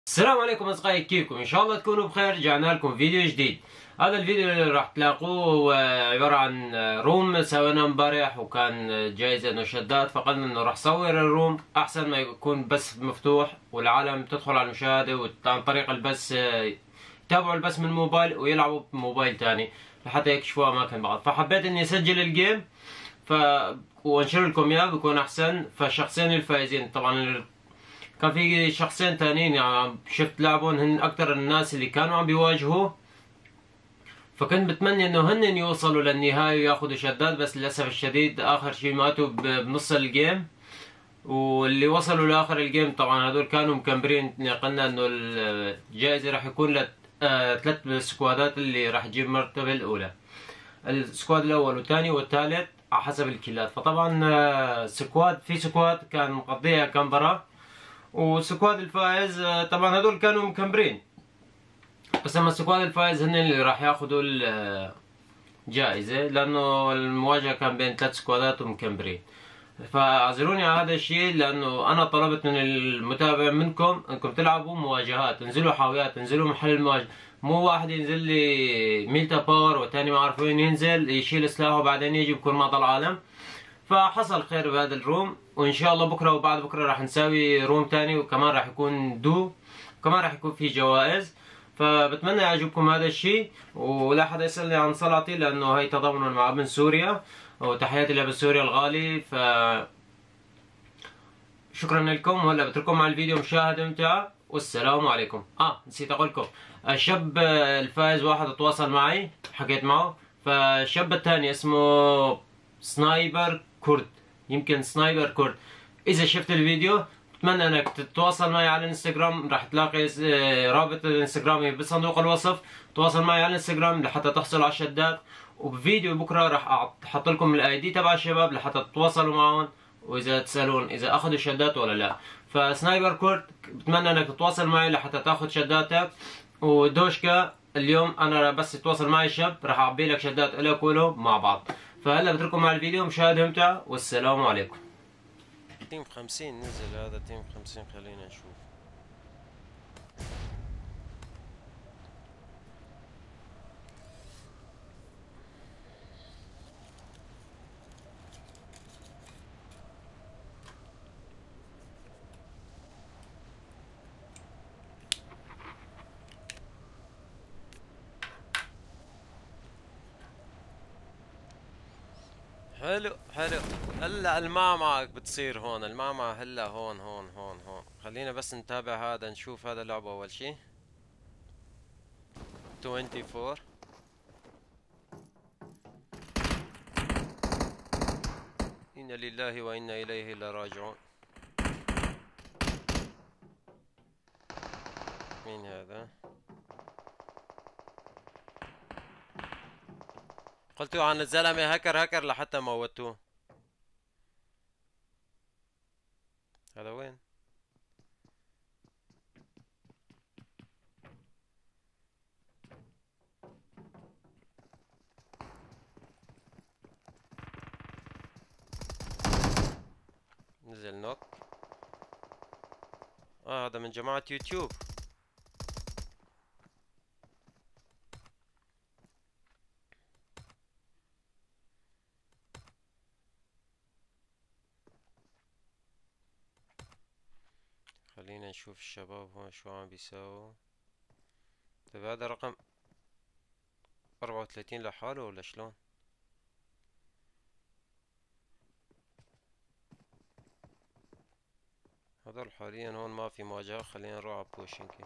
السلام عليكم اصدقائي، كيفكم؟ ان شاء الله تكونوا بخير. رجعنا لكم فيديو جديد. هذا الفيديو اللي راح تلاقوه عبارة عن روم سويناه امبارح، وكان جايزة انه شدات، فقلنا انه راح صور الروم احسن ما يكون بس مفتوح والعالم تدخل على المشاهدة عن طريق البث، يتابعوا البث من موبايل ويلعبوا بموبايل تاني لحتى يكشفوا اماكن بعض. فحبيت اني اسجل الجيم ف وانشر لكم اياه بيكون احسن. فالشخصين الفائزين طبعا كان في شخصين تانيين يعني شفت لعبهم هن اكتر الناس اللي كانوا عم بيواجهوا، فكنت بتمنى انه هن يوصلوا للنهاية وياخذوا شدات، بس للاسف الشديد اخر شي ماتوا بنص الجيم. واللي وصلوا لاخر الجيم طبعا هذول كانوا مكمبرين. قلنا انه الجائزة راح يكون ثلاث سكوادات اللي راح تجيب المرتبة الاولى، السكواد الاول والثاني والثالث على حسب الكيلات. فطبعا سكواد كان مقضيها كمبرة، وسكواد الفائز طبعا هذول كانوا مكمبرين، بس اما السكواد الفائز هن اللي راح ياخذوا الجائزة، لانه المواجهة كان بين ثلاث سكوادات ومكمبرين. فاعذروني على هذا الشيء، لانه انا طلبت من المتابع منكم انكم تلعبوا مواجهات، تنزلوا حاويات، تنزلوا محل المواجهة. مو واحد ينزل لي ميلتا باور والثاني ما اعرف وين ينزل يشيل سلاحه وبعدين يجي بكون ماضى العالم. فحصل خير بهذا الروم، وان شاء الله بكره وبعد بكره راح نساوي روم تاني، وكمان راح يكون وكمان راح يكون في جوائز. فبتمنى يعجبكم هذا الشيء، ولا حدا يسألني عن صلاتي لانه هي تضامنا مع ابن سوريا، وتحياتي لابن سوريا الغالي. شكرا لكم، وهلا بترككم مع الفيديو مشاهدة ممتعة، والسلام عليكم. نسيت اقول لكم، الشاب الفائز واحد تواصل معي حكيت معه، فالشاب الثاني اسمه سنايبر كورد، يمكن سنايبر كورد. اذا شفت الفيديو بتمنى انك تتواصل معي على الانستغرام، راح تلاقي رابط الانستغرامي بصندوق الوصف. تواصل معي على الانستغرام لحتى تحصل على الشدات، وبفيديو بكره راح احط لكم الاي دي تبع الشباب لحتى تتواصلوا معهم، واذا تسالون اذا اخذوا شدات ولا لا. فسنايبر كورد بتمنى انك تتواصل معي لحتى تاخذ شداتك. ودوشكا اليوم انا بس تتواصل معي الشاب راح اعبي لك شدات الك وله مع بعض. فهلا بترككم مع الفيديو مشاهدة ممتعة، والسلام عليكم. تيم 50 نزل، هذا تيم 50. خلينا نشوف. حلو حلو. هلا المعمعة بتصير هون، المعمعة هلا هون هون هون هون. خلينا بس نتابع هذا، نشوف هذا اللعبة اول شي. 24. إنا لله وإنا إليه لراجعون. مين هذا؟ قلتوا عن الزلمة هكر لحتى موتوه. هذا وين؟ نزل نوك. هذا من جماعة يوتيوب. خلينا نشوف الشباب هون شو عم بيساووا. طيب هذا رقم 34 لحاله ولا شلون؟ هذول حاليا هون ما في مواجهة. خلينا نروح على بوشنكي.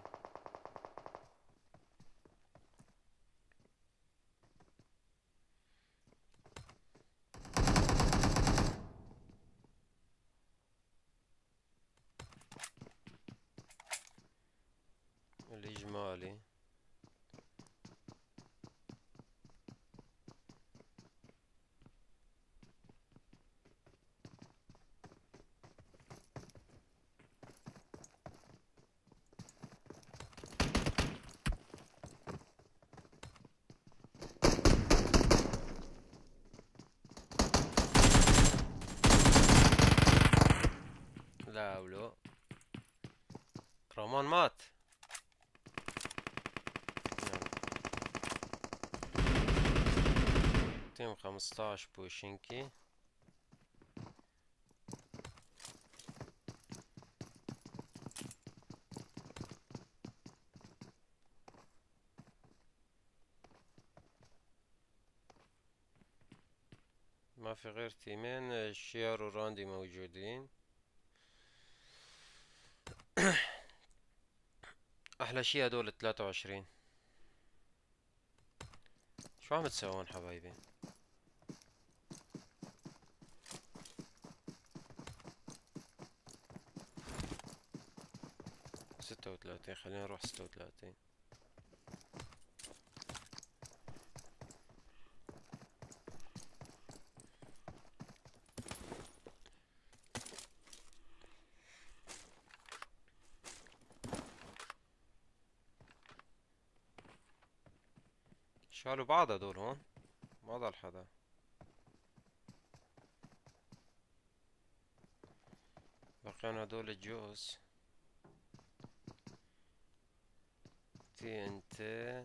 الإجمالي لا ولو. رامان مات. نعطيهم 15 بوشنكي. ما في غير تيمين، الشيار وراندي موجودين. احلى شي هدول 23. شو عم تسوون حبايبي؟ 36. خلينا نروح 36. شالوا بعض هدول هون، ما ضل حدا. بقينا هدول الجوز. تي انت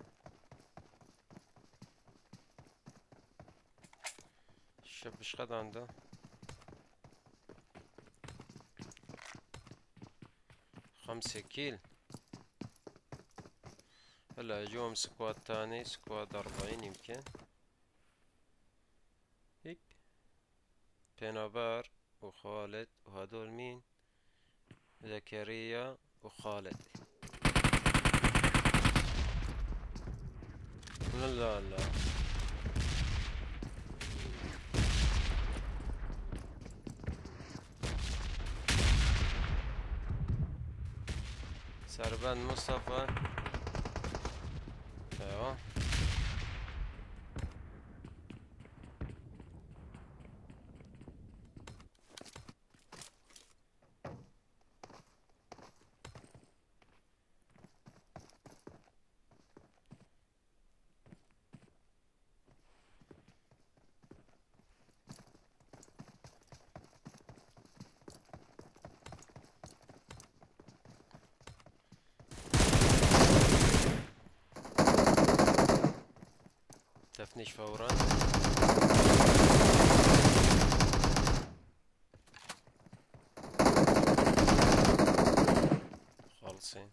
الشاب ايش قد عنده؟ خمسة كيل. هلا اجوهم سكواد تاني، سكواد 40 يمكن هيك. بينابار وخالد، وهدول مين؟ زكريا وخالد. لا لا سربان مصطفى. ايوه تفنيش فورا. خالصين.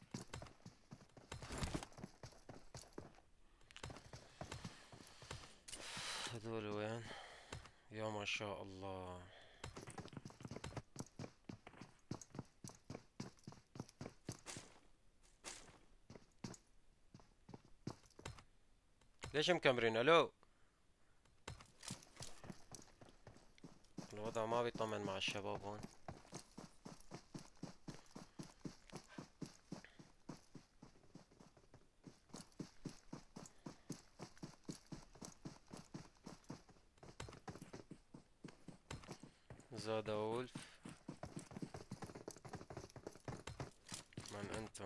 هذول وين؟ يا ما شاء الله. ليش مكمرين؟ الو، الوضع ما بيطمن مع الشباب هون. زاد وولف. من انتم؟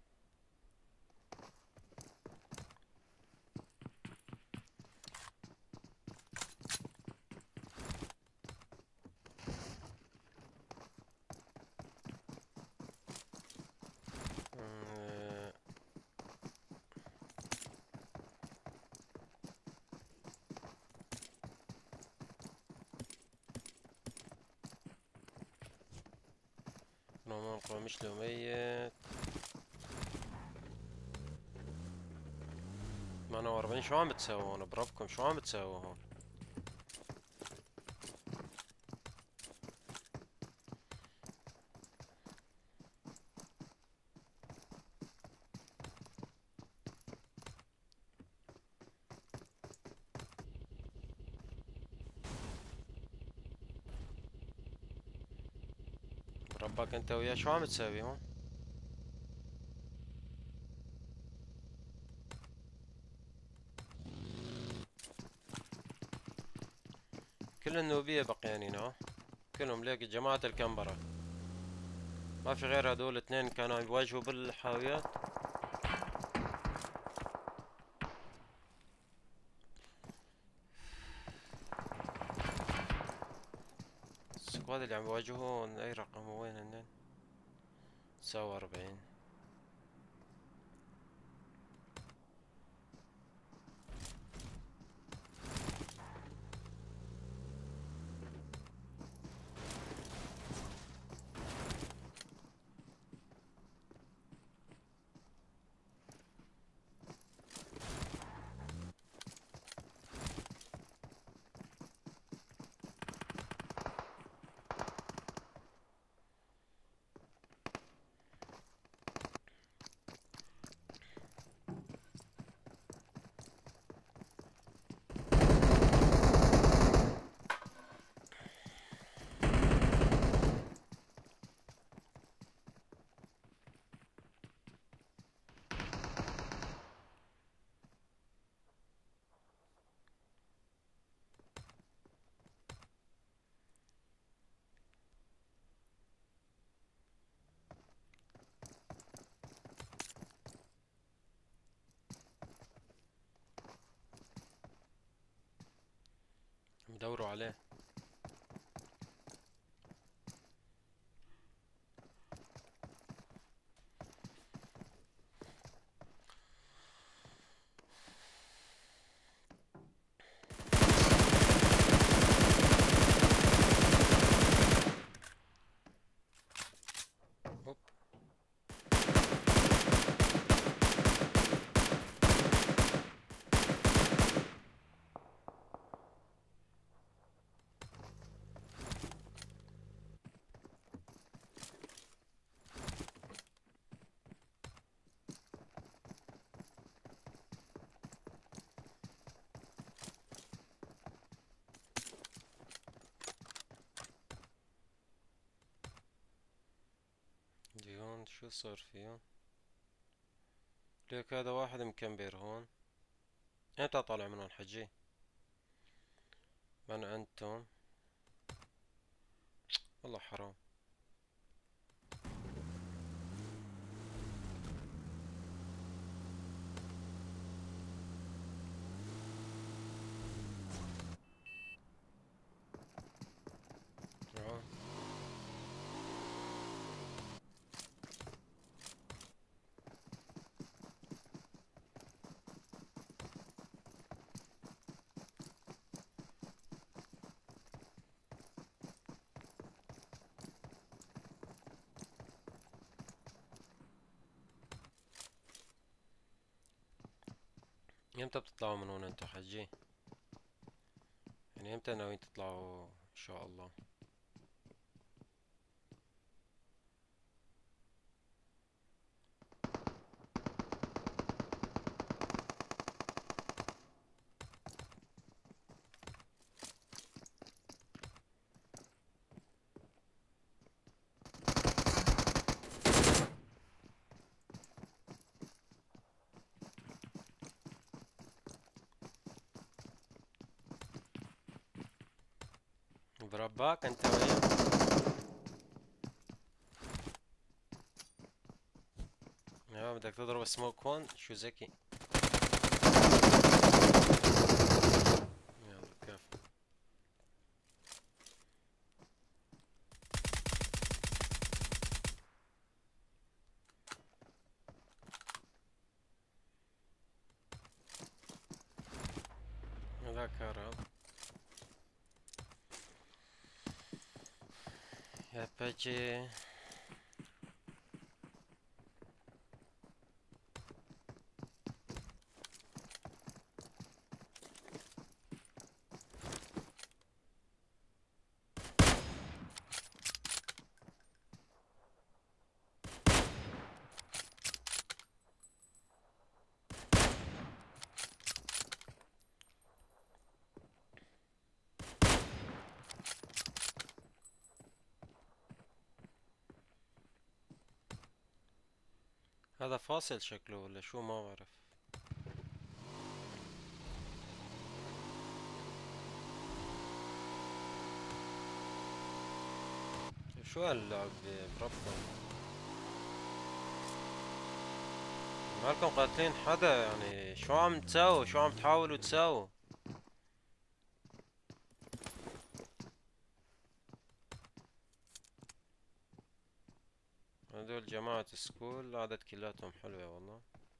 نومان قومش له ميت. 48. شو عم تسووا هون بربكم؟ شو عم تسووا هون؟ ربك انت وياه شو عم تسوي هون؟ كل النوبية بقيانين ها، كلهم ليك جماعة الكمبرة. ما في غير هدول اثنين كانوا يواجهوا بالحاويات. السكواد اللي عم يواجهون اي رقم وين هنن؟ 49. دوروا عليه. هوب. دي هون شو صار فيهم؟ ليك هذا واحد مكمبر هون. امتى طالع من هون حجي؟ من انتم؟ والله حرام. آه. امتى بتطلعوا من هون انتو حجي؟ يعني امتى ناويين تطلعوا ان شاء الله؟ برباك انت وين؟ يا بدك تضرب سموك هون؟ شو ذكي. يلا كفو. هذاك هرب. يا بجي. هذا فاصل شكله ولا شو ما بعرف. شو هاللعب بربكم؟ مالكم قاتلين حدا يعني شو عم تساووا؟ شو عم تحاولوا تساووا؟ هدول جماعة سكول العدد كلاتهم حلوة والله.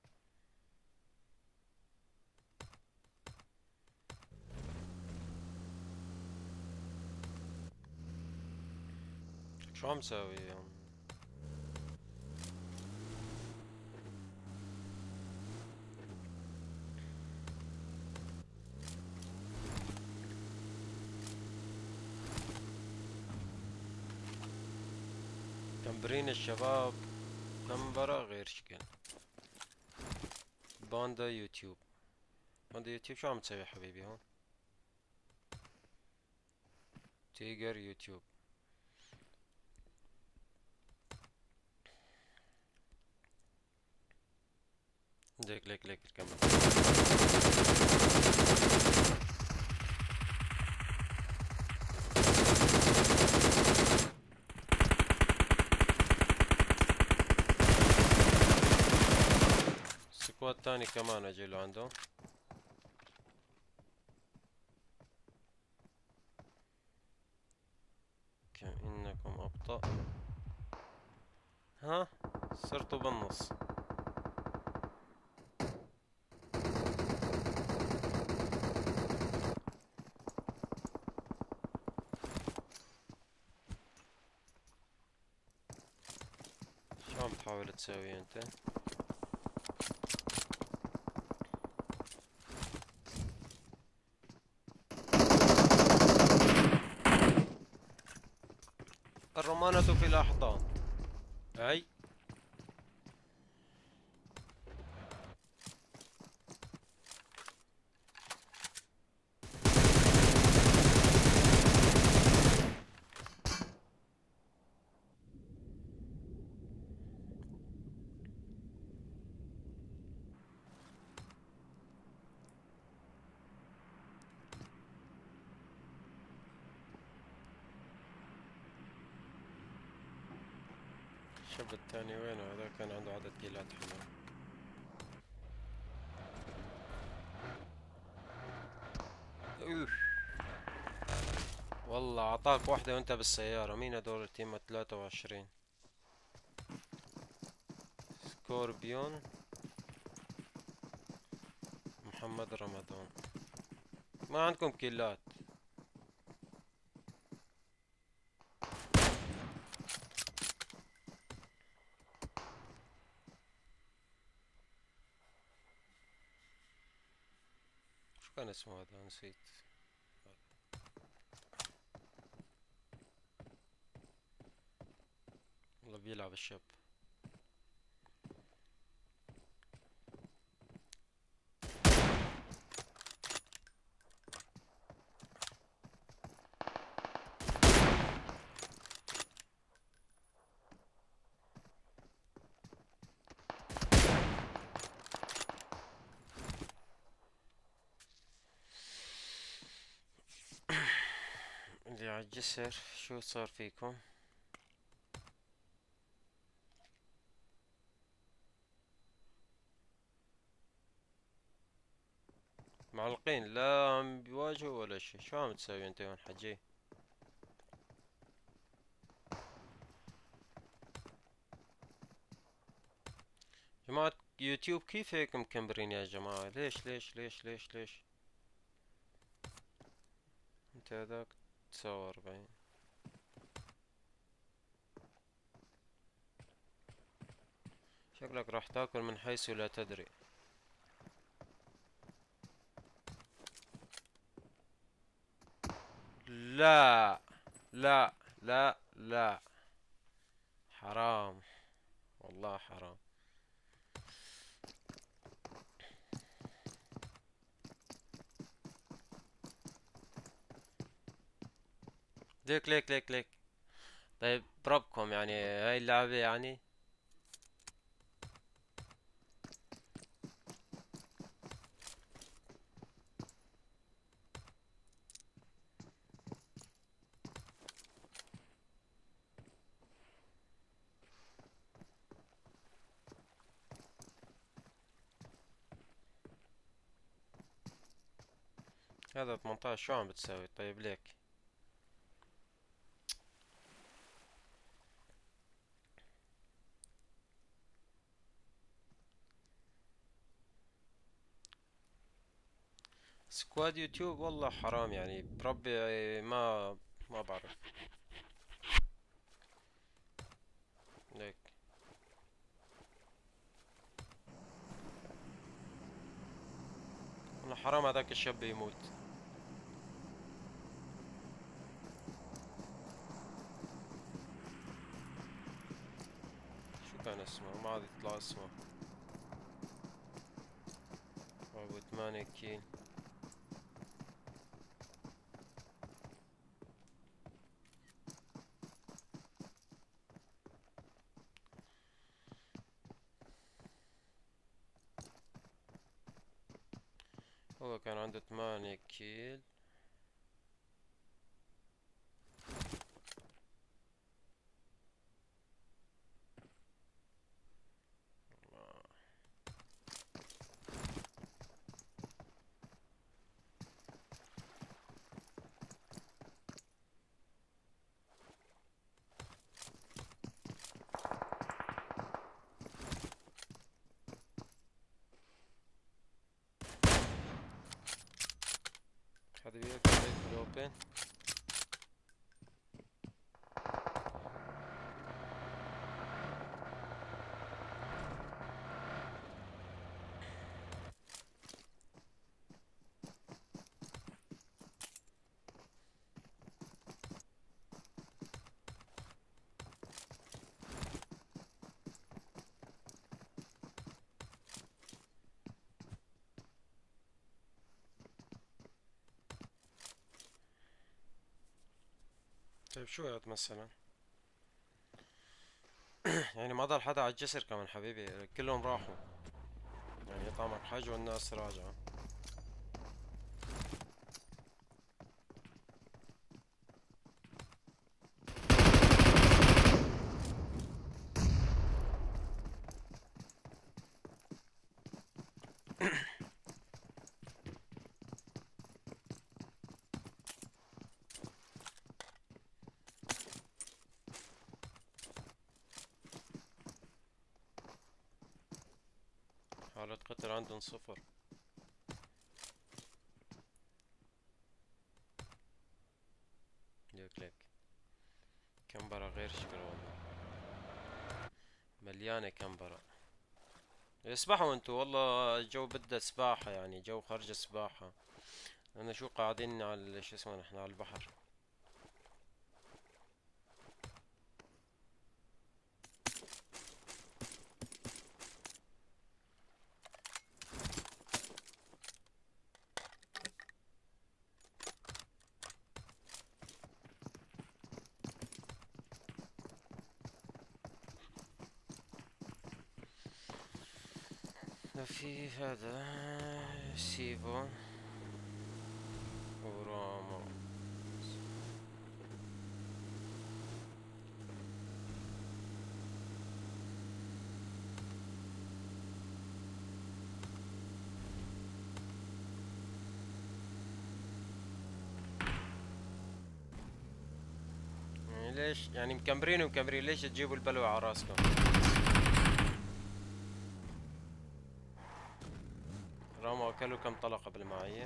شو عم تساوي يعني؟ كمبرين الشباب كمبرة غير شكل. باندا يوتيوب. باندا يوتيوب شو عم تسوي حبيبي هون؟ تيجر يوتيوب. ليك الكاميرا. سكواد تاني كمان اجي له عنده. إنكم أبطأ. ها صرتوا بالنص. شو عم تحاول تسوي انت؟ الرمانة في الأحضان. أي الشاب الثاني وينه؟ هذا كان عنده عدد كيلات حلو. أوف. والله أعطاك واحدة وأنت بالسيارة. مين هدول التيم 23؟ سكوربيون، محمد رمضان. ما عندكم كيلات. شو كان اسمه هذا؟ نسيت. والله بيلعب الشاب. اللي على الجسر شو صار فيكم؟ معلقين، لا عم بيواجهوا ولا شي. شو عم تسوي انت هون حجي؟ جماعة يوتيوب كيف هيك مكمبرين يا جماعة؟ ليش ليش ليش ليش ليش؟ انت هذاك 49. شكلك راح تاكل من حيث لا تدري. لا لا لا لا، حرام، والله حرام. ليك ليك ليك ليك. طيب بربكم يعني هاي اللعبة يعني. هذا 18 شو عم بتسوي؟ طيب ليك. سكواد يوتيوب والله حرام يعني بربي. ما بعرف. ليك والله حرام هذاك الشاب يموت. شو كان اسمه؟ ما عاد يطلع اسمه. ابو 8 كيل. هو كان عنده 8 كيل. واحد وياك هيك بالاوبن. طيب شو هاد مثلا؟ يعني ما ضل حدا على الجسر كمان حبيبي، كلهم راحوا. يعني يطعمك حاجة والناس راجعة. حالة قتل عندهم صفر. ليك ليك كمبرة غير شكل والله، مليانة كمبرة. اسبحوا انتو والله، الجو بدها سباحة، يعني جو خرج سباحة. انا شو قاعدين على شو اسمه نحن على البحر. في هذا سيفو وراما. يعني ليش يعني مكمبرين ومكمبرين، ليش تجيبوا البلوى على راسكم؟ راما اكلوا كم طلقة بالمعايير.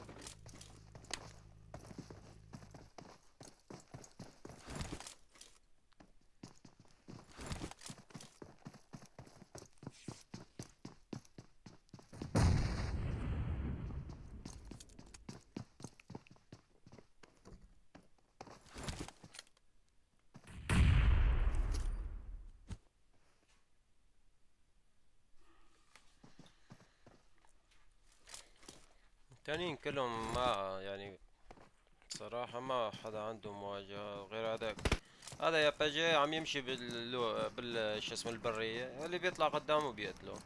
التانيين كلهم ما يعني صراحة ما حدا عنده مواجهة غير هذاك. هذا يا باجي عم يمشي شو اسمه البرية، اللي بيطلع قدامه بيقتله.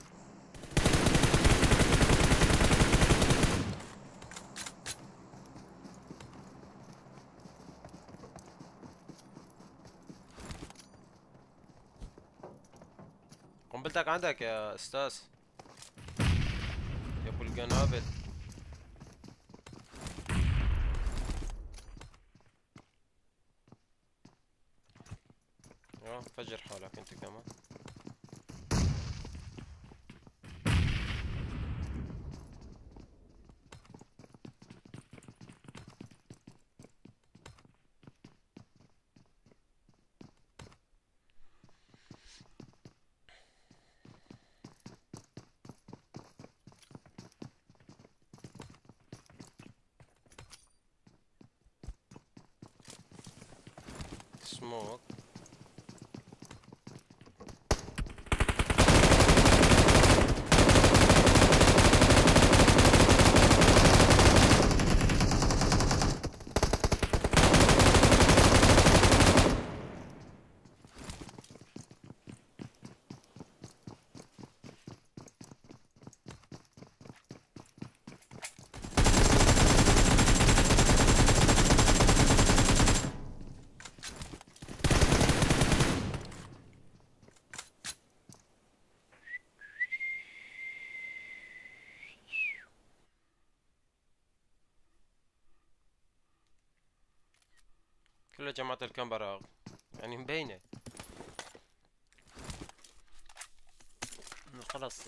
قنبلتك عندك يا استاذ، يا ابو القنابل. فجر حالك انت كمان. سموك. كل جماعة الكاميرا يعني مبينة إنه خلص.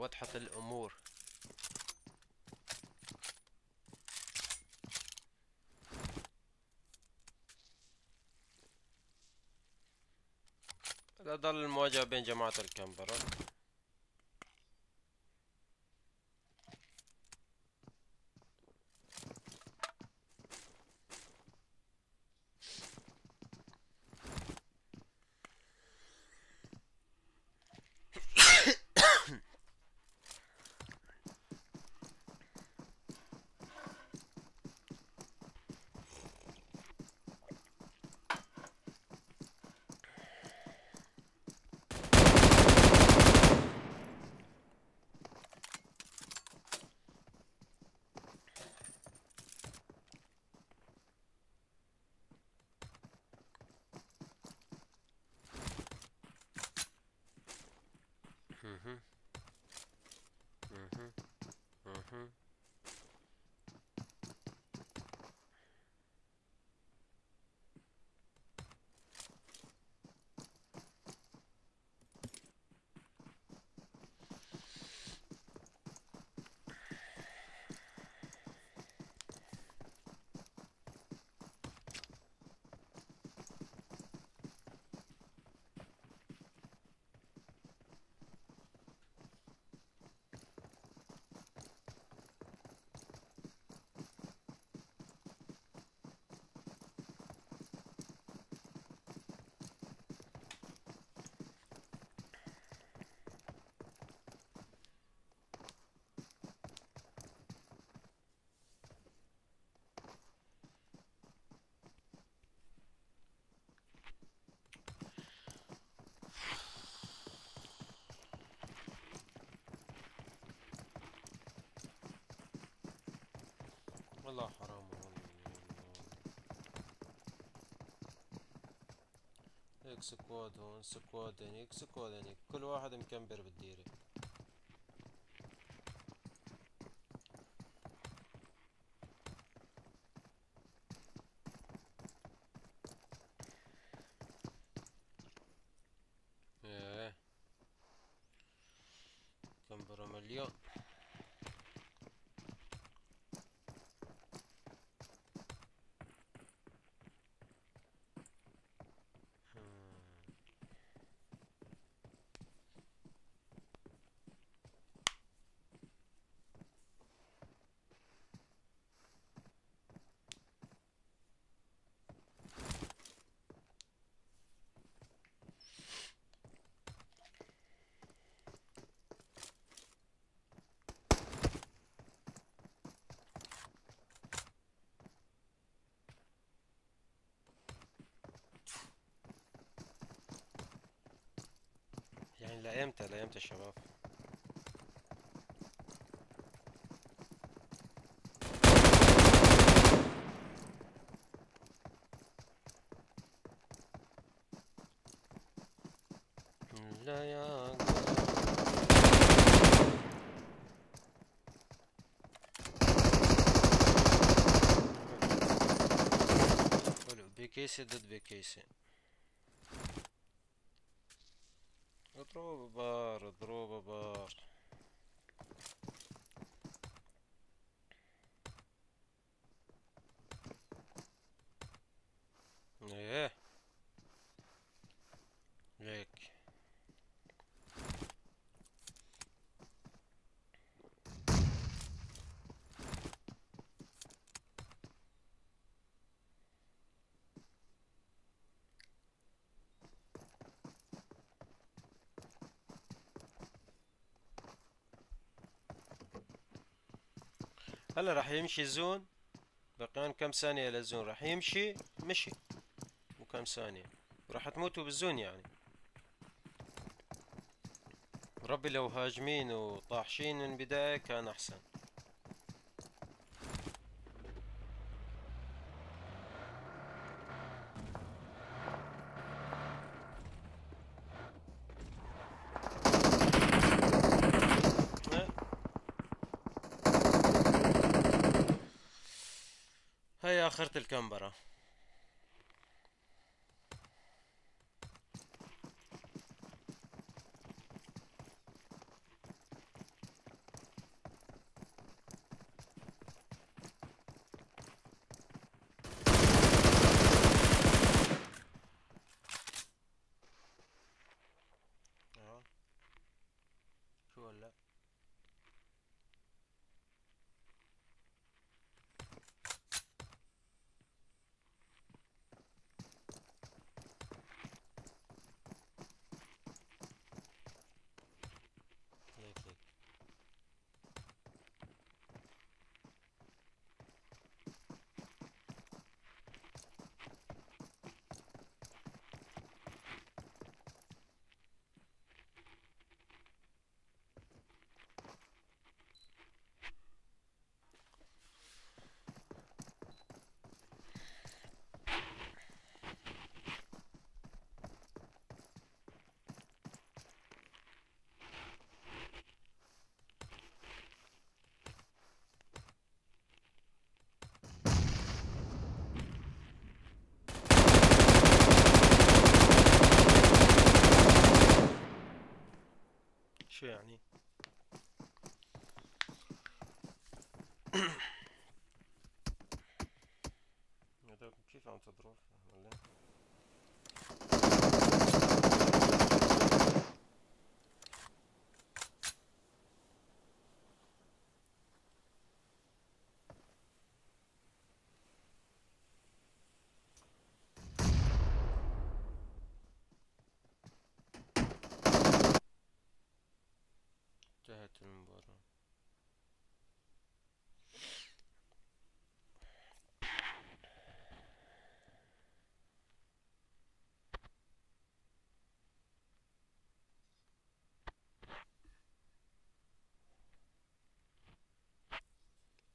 وضحت الأمور. لا ضل المواجهة بين جماعة الكامبرا. مهم. مهم. مهم. والله حرام والله. هيك سكواد هون، سكواد هنيك، سكواد هنيك، كل واحد مكمبر بالديرة. ايه كمبرة مليون. يعني لأيمتى لأيمتى الشباب؟ لا يا حلو، بكيسي ضد بكيسي. اضربوا بار، اضربوا بار. ايه ليك. هلا راح يمشي الزون، بقيان كم ثانية للزون راح يمشي. مشي وكم ثانية راح تموتوا بالزون يعني. ربي لو هاجمين وطاحشين من بداية كان أحسن. هاي آخرة الكمبرة. تضرب ولا؟ انتهت المباراة.